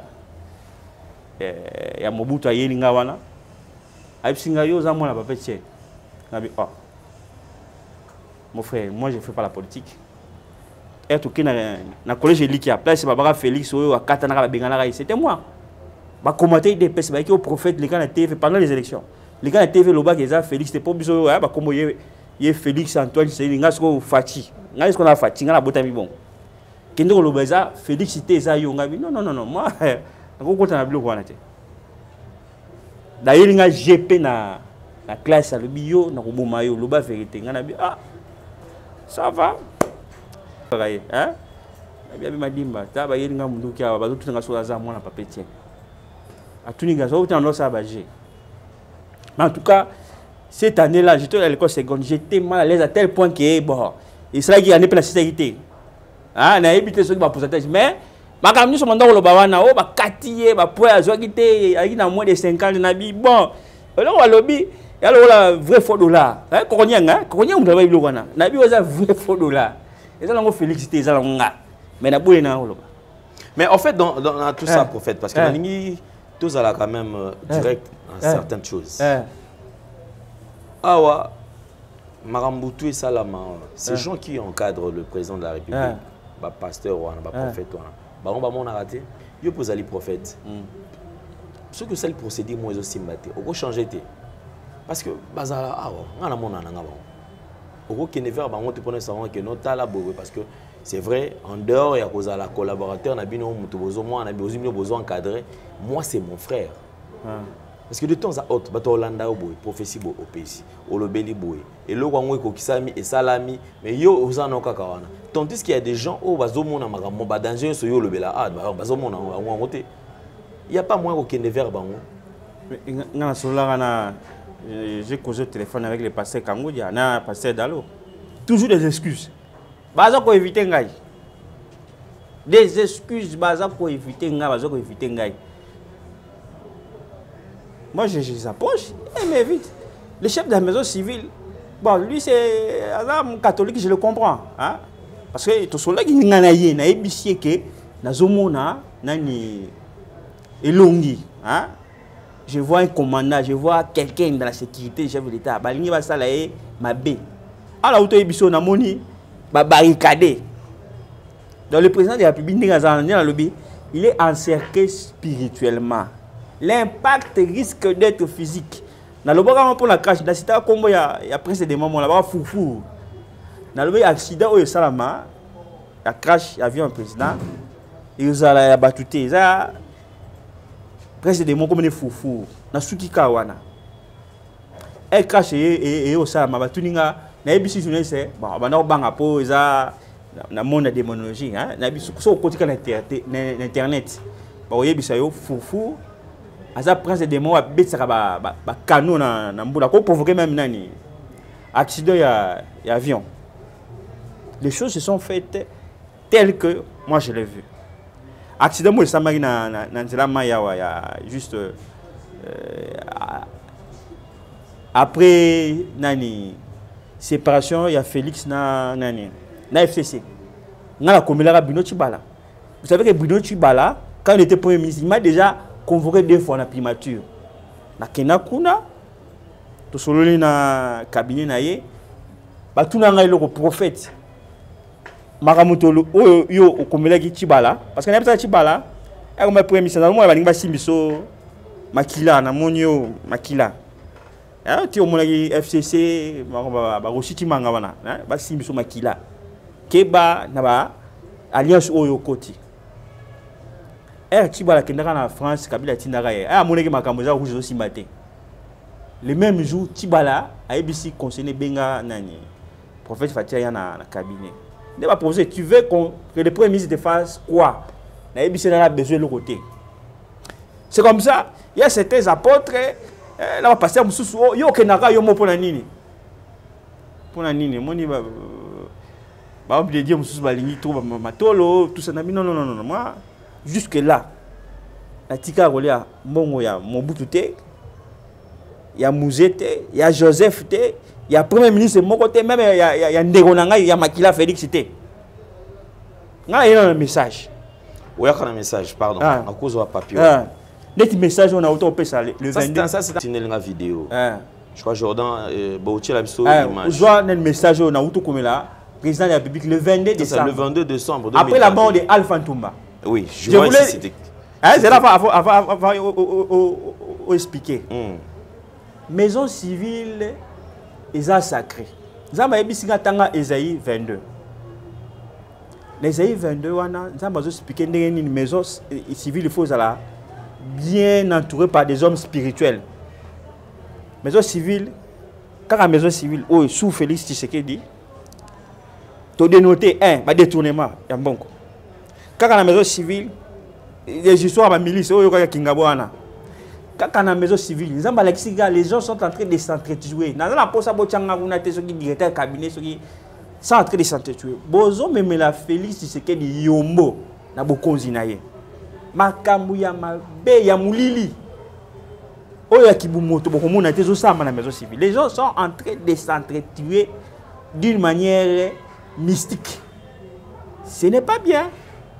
ya Mobutu ayeli ngawana. Aïpsinga yo za moi la papa tché. Nabi ah. Mon frère, moi je ne fais pas la politique. Et tout qui na na collège Likia, place Baba Félix oyo akata na ba bengana rai, c'était moi. Ba commenter des pes ba ki au prophète les gars na T V pendant les élections. Les gars na T V loba que Félix c'était pas biso ba comme ye ye Félix Antoine c'est nga sko Fati. Nga sko na Fati nga na botami bon. Kendo loba za Félix c'était za yo nga bi non non non non moi ngoko kota na bilo kwana te. D'ailleurs nga G P na la classe à l'obio na koboma yo loba vérité nga na bi ah ça va hein bien madimba ta ba yeli nga mundu kia ba tout nga so za moi na papa tien atuni nga so tando ça ba G. Mais en tout cas cette année là j'étais à l'école secondaire, j'étais mal à l'aise à tel point que bon il sera qui année pour la sécurité hein na éviter ce qui va pourcentage mais ma kamni so manda lo ba wana o ba katiye ba poa azo kité aki na moins de cinquante na bi bon alors wa lobby alors la vrai faux dollar hein kokonyanga kokonyanga ndaba bilo wana na bi oza vrai faux dollar et ça lango félicité ça nga mais na boye na lo. Mais en fait dans, dans, dans tout ça prophète parce que na lingi tous à la quand même euh, direct en certaines choses. Awa Marambutu et Salama ces gens qui encadrent le président de la République ba pasteur ou ba prophète ou ba on a raté yo pose ali prophète ce que c'est le procédé moi aussi maté on peut changer té parce que bazala awa ngana mona na ngaba oko kene vers bango te pona savoir que non tala bowe parce que c'est vrai en dehors il y a cause à la collaborateur na bino muto bozo moi na bozo bino bozo encadrer moi c'est mon frère parce que de temps à autre bato Hollanda boy prophétie bo opesi olobeli boy et le wango ko kisami et salami mais yo ozana kaka wana tandis qu'il y a des gens au bazo mona makambo ba danger so yo lobela ah bazo mona wango te il y a pas moins au kende vers bango ngana sola na j'ai causé au téléphone avec le pasteur Kangodia na pasteur Dalo toujours des excuses baza ko éviter ngai des excuses baza ko éviter ngai baza ko éviter ngai. Moi, je, je les approche et m'évite. Le chef de la maison civile, bon, lui, c'est un catholique, je le comprends. Hein? Parce que tout cela qui n'a pas été ébissé que Nazomona, Nani, Elongi. Je vois un commandant, je vois quelqu'un dans la sécurité, chef de l'État. Balini va salayer ma baie. Alors, auto ébisso na moni, ba barricadé. Dans le président de la République, il est encerclé spirituellement. L'impact risque d'être physique. Dans le programme pour la crash, dans le cité il y a presque des moments là-bas, foufou. Dans le accident où il y a la crash, avion un président, il y a battu, il y a presque des moments comme des foufou. Dans ce qui est kawana. Elle crash et au salama, battu ninga, na ebisi journée c'est bon, on a banga po, il y a na monde de démonologie, hein, na ebisi so côté de l'internet. Bon, il y a foufou. Asa prince des mots à bêta ba ba canon na na mbula ko provoquer même nani accident ya ya avion. Les choses se sont faites telles que moi je l'ai vu. Accident moi ça mari na na na nzela maya wa ya juste euh, après nani séparation il y a Félix na nani na F C C. Na la komela Bruno Tshibala. Vous savez que Bruno Tshibala quand il était premier ministre, il m'a déjà convoqué deux fois la primature. Na Kenakuna, to sololi na cabinet na ye ba tuna ngai loko prophète makamutolo oyo yo okomelaki Tshibala parce que na pesa Tshibala e ko ma premier sana mo ba linga simbiso makila na monyo makila ah ti omonaki F C C ba ba roshiti manga wana ba simbiso makila keba na ba alliance oyo koti eh Tshibala kendaka na France Kabila tindaka ye ah monaki makambo za rouge aussi matin le même jour Tshibala a B C conseiller benga nani prophète Fatia ya na, na cabinet ne pas prophète tu veux qu'on que le premier ministre te fasse quoi na B C a besoin de l'autre côté c'est comme ça il y a certains apôtres eh, là pasteur mususu yo kenaka yo mo pona nini pona nini moni ba ba de Dieu mususu ba lingi to ba matolo tout ça non non non non moi jusque là la tika rolia mbongo ya Mobutu te ya Mouzete ya Joseph te ya premier ministre mon côté même ya ya ya ndeko na ngai ya Makila Félix te nga il y a un message ouais il y a un message pardon ah. à cause de papier ah. Net message on a autant fait ça le vingt-deux ça c'est une vidéo ah. je crois Jordan Bauchi la biso image je vois un message on a autant comme là président de la République le vingt-deux décembre le vingt-deux décembre après la mort de Alpha Ntumba oui je, je vois voulais... c'était hein c'est là avant avant avant expliquer maison civile est sacrée Zamba ebisinga tanga Esaïe vingt-deux Esaïe vingt-deux wana Zamba zo expliquer ndenge une maison civile il faut ça bien entourée par des hommes spirituels maison civile quand la maison civile oh sous Félix Tshisekedi to dénoter un ba détournement ya mbongo quand la maison civile les histoires ba milice oh yoka kingabo wana quand la maison civile Zamba lexiga les gens sont en train de s'entretuer na la posa bochanga kuna te soki directeur cabinet soki sont en train de s'entretuer bozo même la Félix Tshisekedi yombo na bokonzi na ye makambu ya mabe ya mulili oya kibumoto bokomona te zo samba na maison civile les gens sont en train de s'entretuer d'une manière mystique ce n'est pas bien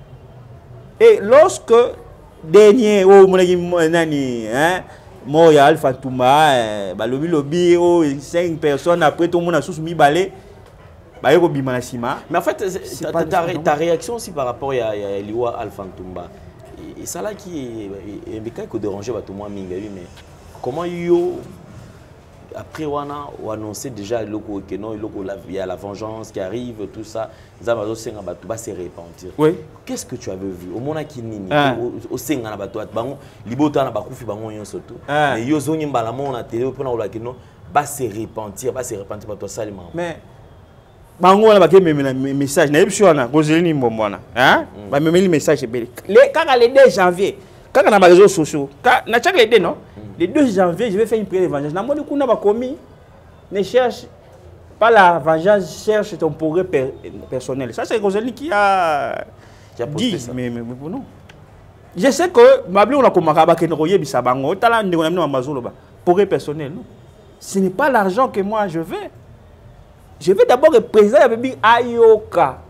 et lorsque dernier oh monaki nani hein moya Alpha Ntumba balobi lobi oh cinq personnes après tout le monde a sous mi balé ba yoko bima na sima mais en fait ta, ta, ta, ta réaction aussi par rapport à Liwa Alpha Ntumba et ça là qui est mais quand déranger ba tout moi minga mais comment yo après wana ou annoncer déjà loko que non loko il y a la vengeance qui arrive tout ça Zamazo senga ba tout va se repentir oui qu'est-ce que tu avais vu au mona kinini au senga na ba tout bango libota na ba kufi bango yon surtout mais yo zonyi mbala mona télé pona ola que non ba se repentir ba se repentir ba toi salement mais bango wana ba ke memela message na yebisho wana kozeli mbombo wana hein ba memeli message belé le kaka le deux janvier kaka na ba réseaux sociaux na chaque le deux non le deux janvier, je vais faire une prière de vengeance. Je ne pas commis, ne cherche pas la vengeance, cherche ton progrès per, personnel. Ça, c'est Rosalie qui a, qui a dit. Ça. Mais, mais, mais non. Je sais que Mabli, on a commencé à royer bisabango. Tala on a mazolo ba. Progrès personnel. Non. Ce n'est pas l'argent que moi je veux. Je veux d'abord représenter la Bible Ayoka.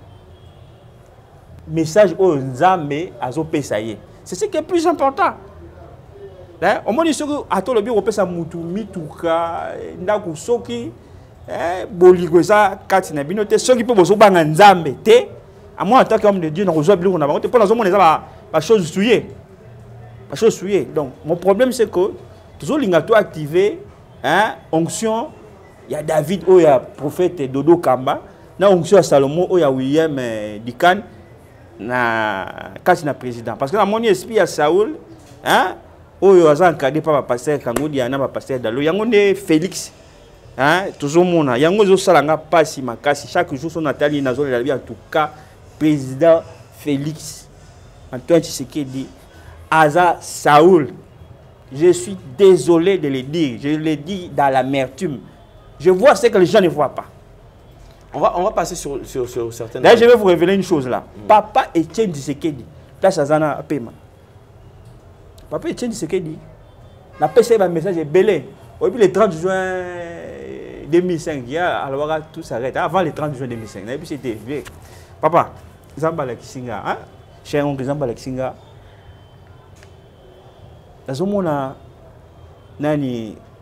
Message au Nzambe azo pesaye. C'est ce qui est plus important. Au moins, ce que à tout le bureau, on peut ça mutu mituka ndaku soki eh boligoza kati na binote soki pe bozo banga nzambe te à moi en tant qu'homme de Dieu na rejoindre biloko na bango te pour nous ba ba chose souillée ba chose souillée donc mon problème c'est que toujours linga to activer hein onction il y a David ou il y a prophète Dodo Kamba na onction à Salomon ou il y a William Dikan na kati na président parce que na mon esprit à Saoul hein oyo aza encadré par pasteur Kangodi ana ba pasteur Dalo yango ne Félix hein toujours mona yango zo salanga pasi makasi chaque jour son Nathalie nazo la en tout cas président Félix Antoine Tshisekedi aza Saoul je suis désolé de le dire je le dis dans l'amertume je vois ce que les gens ne voient pas on va on va passer sur sur sur certaines là je vais vous révéler une chose là mm. Papa Etienne Tshisekedi place azana paiement Papa Etienne Tshisekedi n'a pas un message belé. Et puis le trente juin deux mille cinq, alors tout s'arrête. Avant le trente juin deux mille cinq, et puis c'était vieux. Papa, Zamba Lekisinga, hein? Cher oncle Zamba Lekisinga. La zone a nani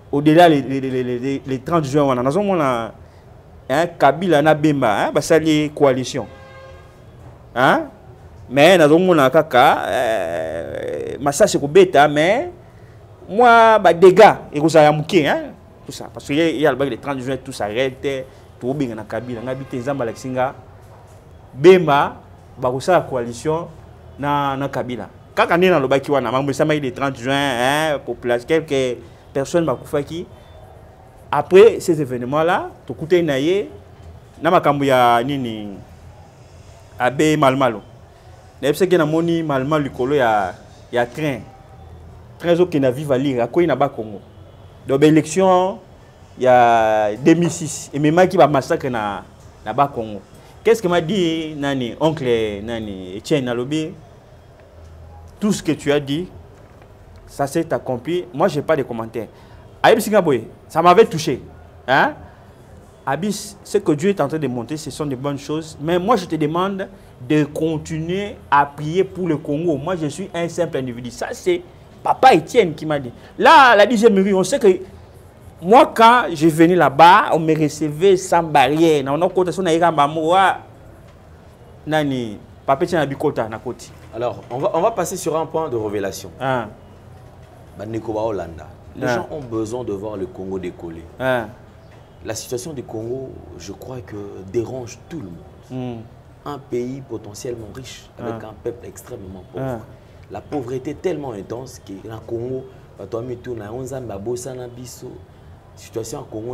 au-delà les, les, les, les, les trente juin, on a un hein, Kabila na Bemba, hein, bah ça les coalitions. Hein? Mais on a kaka, mais ça c'est bêta, mais moi, bah dégâts, et vous avez mouké, hein, tout ça, parce qu'il y a le trente juin, tout s'arrête, tout bien na Kabila, on habite Zamba Lexinga, Bemba, bah vous la coalition na na Kabila. Quand on est dans le baki wana, mambo ça le trente juin, hein, population quelques personnes ba kufaki. Après ces événements-là, tu écoutes naie, na makambo ya nini abe malmalo. Na epse ke na moni malmal likolo ya ya train. Train zo ke na viva lire akoyi na ba Congo. Donc élection ya deux mille six et même qui va massacre na na ba Congo. Qu'est-ce que m'a dit nani oncle nani Etienne Nalobi? Tout ce que tu as dit, ça s'est accompli. Moi, j'ai pas de commentaires. Aïb Singaboye, ça m'avait touché. Hein? Abyss, ce que Dieu est en train de montrer, ce sont de bonnes choses. Mais moi, je te demande de continuer à prier pour le Congo. Moi, je suis un simple individu. Ça, c'est Papa Etienne qui m'a dit. Là, la dixième rue, on sait que moi, quand je venais là-bas, on me recevait sans barrière. On a côté son aïra mamoua. Nani, Papa Etienne Abikota na côté. Alors, on va, on va passer sur un point de révélation. Ah. Banikoba Hollanda. Les ah. gens ont besoin de voir le Congo décoller. Ah. La situation du Congo, je crois que dérange tout le monde. Mm. Un pays potentiellement riche, avec ah. un peuple extrêmement pauvre. Ah. La pauvreté est tellement intense que le Congo, situation au Congo,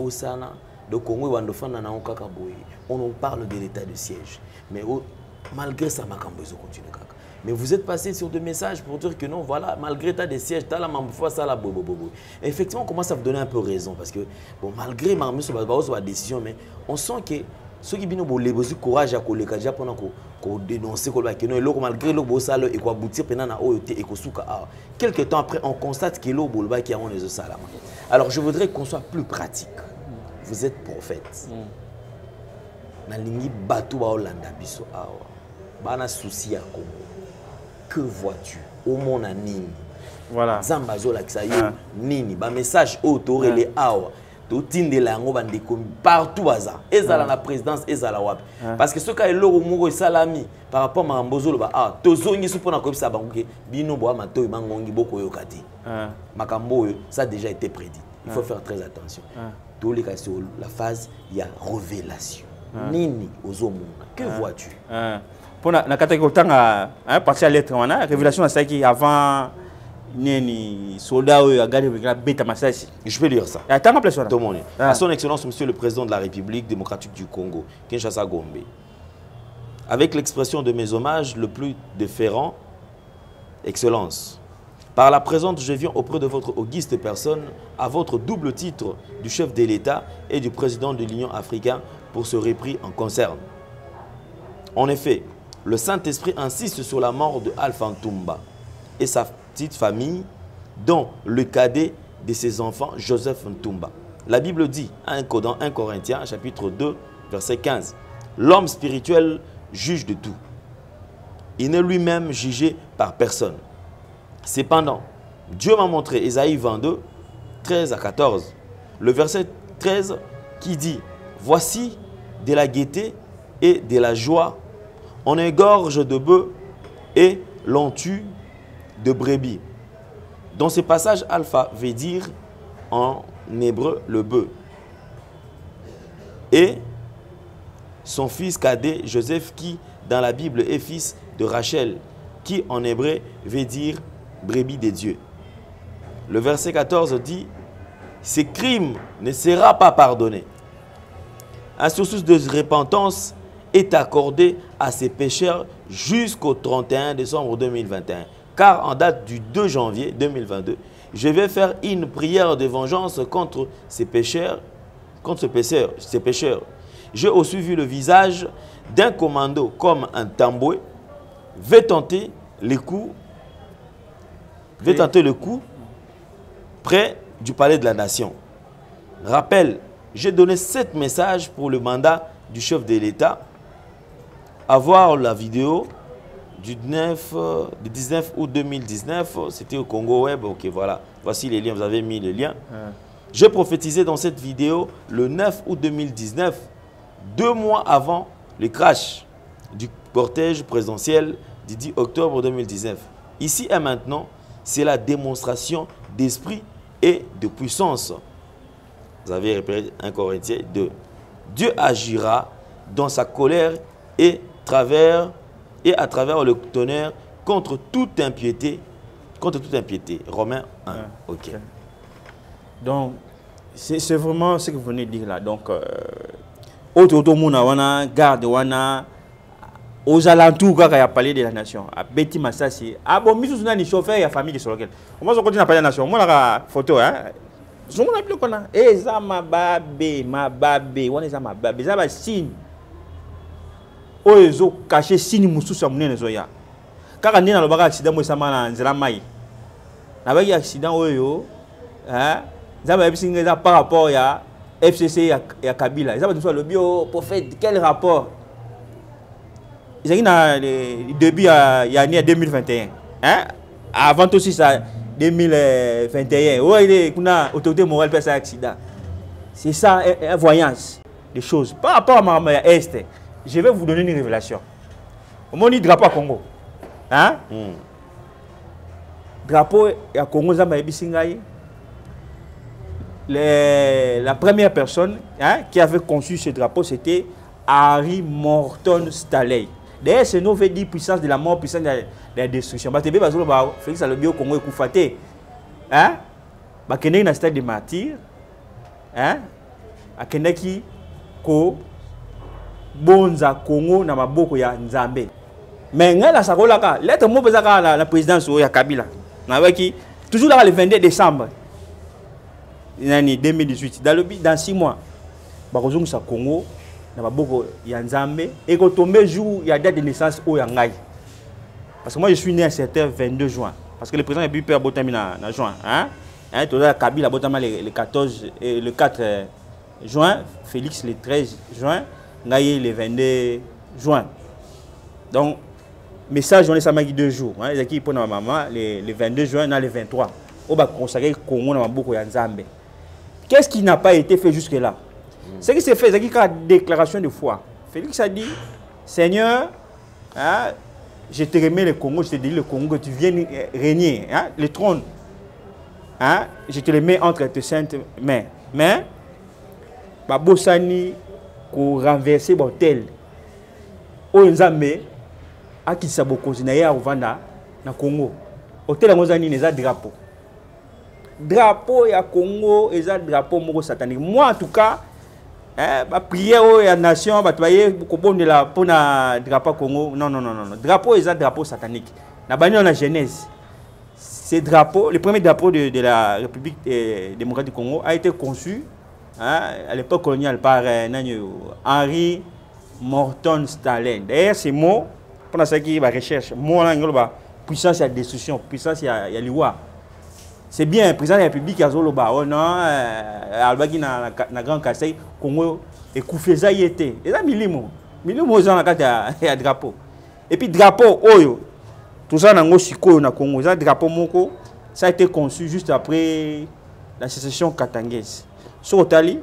on en parle de l'état de siège. Mais malgré ça, Makambozo continue. Mais vous êtes passé sur des messages pour dire que non, voilà, malgré l'état de siège, t'as la mambouffa, ça la bobo bobo. Effectivement, on commence à vous donner un peu raison parce que, bon, malgré ma décision, mais on sent que ceux qui ont le courage à coller, déjà pendant qu'on dénonce, malgré le beau salaire et qu'on aboutit pendant la O E T et qu'on souka. Quelques temps après, on constate que l'eau bolba qui a on les salaires. Alors, je voudrais qu'on soit plus pratique. Vous êtes prophète. Nalingi batou ba Hollanda biso awa. Bana souci à Congo. Que vois-tu au monde à Nini? Voilà. Zambazo la kisayo Nini. Ba message auto les awa. To tinde la ngo bande partout baza. Ezala la présidence ezala wapi. Parce que ce cas est loro moko salami par rapport à Mambozo le ba ah tozongi su pona ko bisa banguke bino bo amato bangongi boko yokati. Makambo ça a déjà été prédit. Il faut faire très attention. Tous les cas sur la phase il y a révélation. Nini ozomona. Que vois-tu? Pour la catégorie tanga hein passer à lettre wana révélation à ça qui avant neni soldat ou a gardé la bête massage. Je peux lire ça. Attends place Tout le monde. À son excellence monsieur le président de la République démocratique du Congo, Kinshasa Gombe. Avec l'expression de mes hommages le plus déférent, excellence. Par la présente, je viens auprès de votre auguste personne à votre double titre du chef de l'État et du président de l'Union africaine pour ce repris en concerne. En effet, le Saint-Esprit insiste sur la mort de Alpha Ntumba et sa petite famille, dont le cadet de ses enfants, Joseph Ntumba. La Bible dit, dans un Corinthiens, chapitre deux, verset quinze, « L'homme spirituel juge de tout. Il n'est lui-même jugé par personne. Cependant, Dieu m'a montré, Ésaïe vingt-deux, treize à quatorze, le verset treize qui dit, « Voici de la gaieté et de la joie. On égorge de bœufs et l'on tue de brebis. » Dans ce passage, Alpha veut dire en hébreu le bœuf. Et son fils cadet Joseph qui dans la Bible est fils de Rachel qui en hébreu veut dire brebis de Dieu. Le verset quatorze dit « Ce crime ne sera pas pardonné. Un sursis de repentance est accordé à ces pécheurs jusqu'au trente et un décembre deux mille vingt et un. Car en date du deux janvier deux mille vingt-deux, je vais faire une prière de vengeance contre ces pécheurs. Contre ces pécheurs, ces pécheurs. J'ai aussi vu le visage d'un commando comme un tamboué, veut tenter les coups, veut tenter le coup près du palais de la nation. Rappel, j'ai donné sept messages pour le mandat du chef de l'État. À voir la vidéo, du, neuf, euh, du dix-neuf août deux mille dix-neuf, c'était au Congo Web. Ok, voilà. Voici les liens, vous avez mis les liens. Ouais. Je prophétisais dans cette vidéo le neuf août deux mille dix-neuf, deux mois avant le crash du cortège présidentiel du dix octobre deux mille dix-neuf. Ici et maintenant, c'est la démonstration d'esprit et de puissance. Vous avez repéré un Corinthien deux. Dieu agira dans sa colère et, travers, et à travers le tonnerre contre toute impiété. Contre toute impiété. Romains un. Ouais. Ok. Donc, c'est vraiment ce que vous venez de dire là. Donc, euh, autour de monde, on a garde, on a aux alentours, quand il y a parlé de la nation. À Betty Massassi. Ah bon, mais on a des chauffeurs, il y a famille qui sont là. Comment on continue à parler de la nation? Moi, la photo, hein. Je ne sais plus comment. Eh, ça ma babé, ma babé. On est ça ma babé. Ça va signe. Oh, ils ont caché signe moussou sur mon nez. Quand on est dans le accident, moi, ça m'a dit, il y a un accident, oh, hein. Ça va être par rapport à F C C et à Kabila. Ça va être le bio prophète. Quel rapport? Il y a le début il y a deux mille vingt et un. Hein? Avant aussi ça, deux mille vingt et un. Oui, il y a autorité morale pour cet accident. C'est ça, une voyance des choses. Par rapport à ma Est, je vais vous donner une révélation. Au moment du drapeau à Congo. Hein? Mm. Drapeau à Congo, ça m'a dit la première personne, hein, qui avait conçu ce drapeau, c'était Harry Morton Stanley. D'ailleurs, ce nom veut dire puissance de la mort, puissance de la, de la destruction. Parce que Félix Alobi au Congo est Koufaté. Hein? Parce qu'il y a un stade de martyr. Hein? Il y a qui ko bonza Congo na maboko ya Nzambe. Mais il y a la lettre mo bezaka la présidence ya Kabila. Na qui toujours là le vingt-deux décembre deux mille dix-huit. Dans le dans six mois, bakozonga sa Congo. Il y a Nzambe et quand tombe jour il y a date de naissance au Yangai. Parce que moi je suis né un certain vingt-deux juin parce que le président a pu perdre Botami en juin, hein, hein, tout là Kabila Botami le quatorze et le quatre juin, Félix le treize juin, Ngaye le vingt-deux juin. Donc message on est ça m'a deux jours, hein, les équipes pour ma maman le vingt-deux juin dans le vingt-trois. On va consacrer Congo na maboko ya Nzambe. Qu'est-ce qui n'a pas été fait jusque là? Ce qui s'est fait, c'est qu'il y a une déclaration de foi. Félix a dit, Seigneur, hein, je te remets le Congo, je te dis le Congo que tu viens régner, hein, le trône. Hein, je te le mets entre tes saintes mains. Mais, Babosani, pour renverser le tel, Oenzame, à qui ça beaucoup, c'est au Vanda, dans le Congo. Hôtel Amozani, il y a un drapeau. Drapeau ya Congo, il y a un drapeau satanique. Moi, en tout cas, eh, bah, prière à la nation, bah, tu voyez, pour la pour la drapeau Congo, non, non, non, non, drapeau, c'est un drapeau satanique. La bannière la Genèse, ce drapeau, le premier drapeau de, de la République eh, démocratique du Congo a été conçu, hein, à l'époque coloniale par eh, Henry Morton Stanley. D'ailleurs, ces mots, pendant ce qui va recherche, mot là, puissance et destruction, puissance et loi. C'est bien, le président de la République a zolo ba, oh non, albaki na na Grand Kassai, Congo et Koufeza y était. Et là milimo, milimo za na kata ya drapeau. Et puis drapeau oyo, tout ça na ngosiko na Congo, ça drapeau moko, ça a été conçu juste après la sécession katangaise. Sur Otali,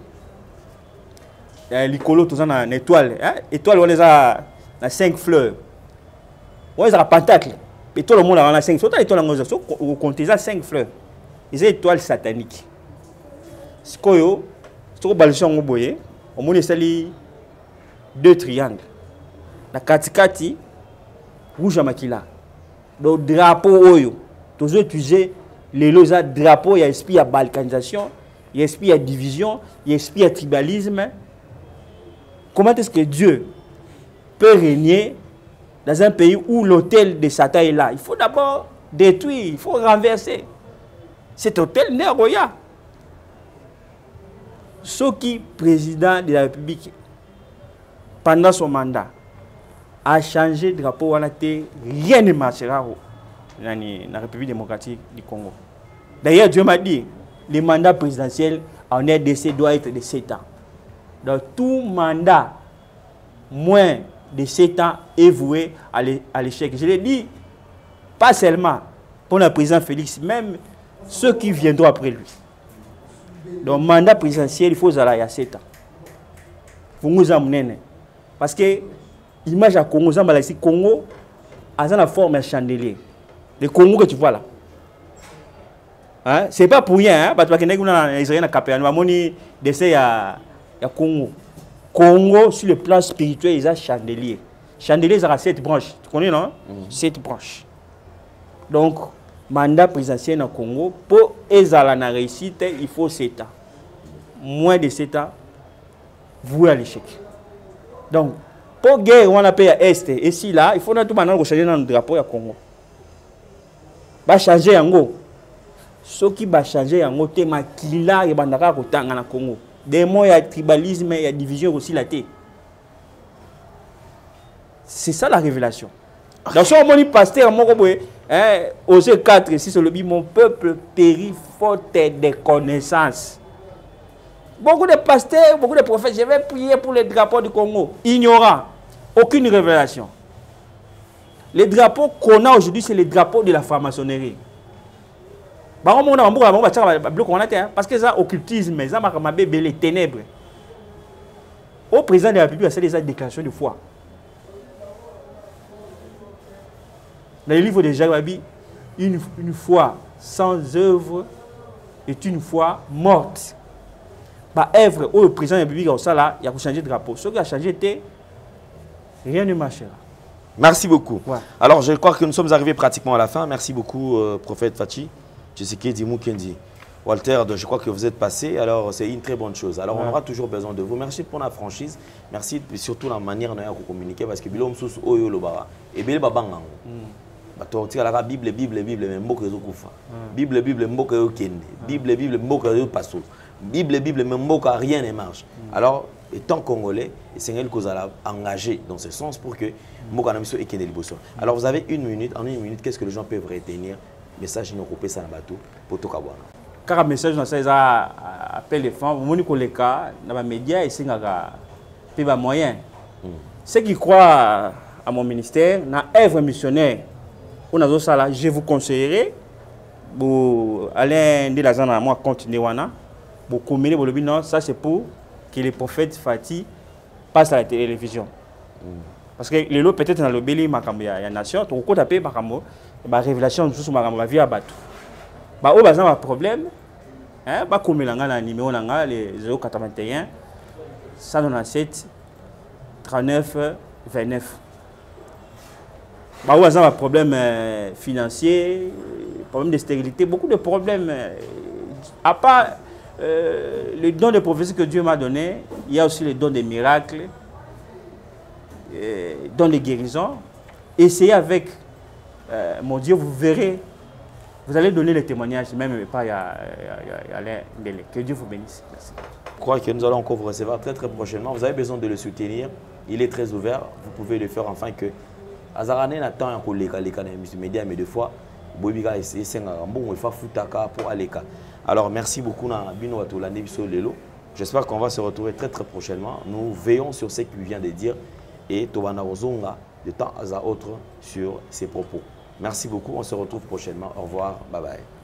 l'icolo tout ça na étoile, hein, étoile on les a na cinq fleurs. On les a pentacle. Et tout le monde a cinq, sur étoile on les a compté ça cinq fleurs. Les étoiles sataniques. Ce qu'on a, c'est que on a deux triangles. La katikati, rouge à makila. Le drapeau oyo. Tous utiliser les loza drapeau, il y a esprit à balkanisation, il y a esprit à division, il y a esprit à tribalisme. Comment est-ce que Dieu peut régner dans un pays où l'autel de Satan est là? Il faut d'abord détruire, il faut renverser. Cet hôtel n'est roya. Ce qui, président de la République, pendant son mandat, a changé de drapeau, rien ne marchera dans la République démocratique du Congo. D'ailleurs, Dieu m'a dit, le mandat présidentiel en R D C doit être de sept ans. Dans tout mandat, moins de sept ans est voué à l'échec. Je l'ai dit, pas seulement pour le président Félix, même ceux qui viendront après lui. Donc, le mandat présidentiel, il faut aller à sept ans. Pour nous amener. Parce que l'image à Congo, le Congo a la forme de chandelier. Le Congo que tu vois là. Hein? Ce n'est pas pour rien. Hein? Parce que nous avons des à Congo. Congo, sur le plan spirituel, ils ont chandelier. Chandelier, ça a sept branches. Tu connais, non? Mm. Sept branches. Donc, mandat présidentiel au Congo, pour ezala na réussite, il faut sept ans. Moins de sept ans, vous à l'échec. Donc, pour guerre, on appelle à Est, et si là, il faut tout maintenant changer dans le drapeau au Congo. Va changer en gros. Ce qui va changer en gros, c'est Makila et Bandaka Kotanga na Congo. Des mots, il y a tribalisme, il y a division aussi la tête. C'est ça la révélation. Dans ce moment, il pasteur, Osée quatre, six, mon peuple périt faute de connaissances. Beaucoup de pasteurs, beaucoup de prophètes, je vais prier pour les drapeaux du Congo. Ignorant, aucune révélation. Les drapeaux qu'on a aujourd'hui, c'est les drapeaux de la franc-maçonnerie. Parce que ça, occultisme, ça m'a les ténèbres. Au président de la République, c'est des déclarations de foi. Dans le livre de Jacques, une, une foi sans œuvre est une foi morte. Bah, œuvre, où le président de la République, il a changé de drapeau. Ce qui a changé, était rien ne marchera. Merci beaucoup. Ouais. Alors, je crois que nous sommes arrivés pratiquement à la fin. Merci beaucoup, euh, prophète Fachi. Je sais qui dit Moukendi. Walter, je crois que vous êtes passé, alors c'est une très bonne chose. Alors, ouais. On aura toujours besoin de vous. Merci pour la franchise. Merci surtout la manière dont vous communiquez, parce que Bilom Sous Oyo Lobara et Bilé Babangang. Tu as la Bible, Bible, Bible, mais Mboka Zokufa. Bible, Bible, Mboka Yokende. Bible, Bible, Mboka Yopasso. Bible, Bible, mais Mboka, rien ne marche. Alors, étant congolais, c'est elle que vous allez engager dans ce sens pour que Mboka Namiso et Kende Liboso. Alors, vous avez une minute. En une minute, qu'est-ce que les gens peuvent retenir? Message nous couper ça dans bateau pour tout caboire. Car un message dans ça appelle les femmes, vous montrez que les cas dans les médias et c'est un moyen. Ceux qui croient à mon ministère, dans l'œuvre missionnaire, je vous conseillerais pour aller de la zone à moi continuer pour communiquer pour le non, ça c'est pour que les prophètes Fati passent à la télévision. Parce que les lots peut-être dans le béli makambo ya nation, to ko taper makambo ba révélation sur makambo ba vie à bateau. Ba o bazan ba problème hein ba komelanga na numéro nanga le zéro quatre-vingt-un cent quatre-vingt-sept trente-neuf vingt-neuf. Bah, on a un problème financier, problème de stérilité, beaucoup de problèmes. À part euh, le don de prophétie que Dieu m'a donné, il y a aussi le don des miracles, euh, don de guérison. Essayez avec euh, mon Dieu, vous verrez, vous allez donner les témoignages, même pas à Alain Délé. Que Dieu vous bénisse. Merci. Je crois que nous allons encore vous recevoir très très prochainement. Vous avez besoin de le soutenir. Il est très ouvert. Vous pouvez le faire afin que Azarane n'attend un collègue à l'écran des médias, mais deux fois, Bobiga essaie un bon, il faut foutre pour aller. Alors merci beaucoup na Bino Atola Nebiso Lelo. J'espère qu'on va se retrouver très très prochainement. Nous veillons sur ce qu'il vient de dire et Tobana Rozonga de temps à autre sur ses propos. Merci beaucoup. On se retrouve prochainement. Au revoir. Bye bye.